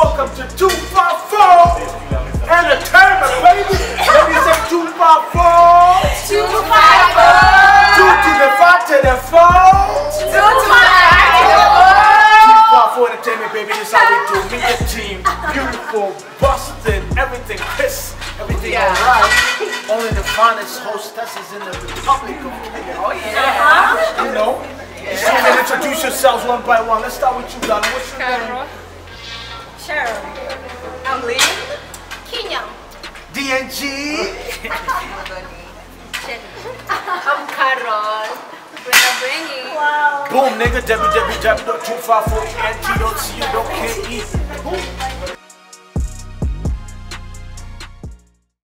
Welcome to 254 Entertainment, baby. Let me say 254. 254. 2 to the 5 to the 4. 2 to the 5 to the 4. 254 Entertainment, baby. This is how we do. Meet the team. Beautiful, busted, everything piss, everything alright. Only the finest hostesses in the Republic of Kenya. Oh yeah. You know. So you can introduce yourselves one by one. Let's start with you, Donna. What's your name? Cheryl. I'm Lee. Kenya. DNG. I'm Carol. Wow. Boom, nigga. www.254ent.co.ke.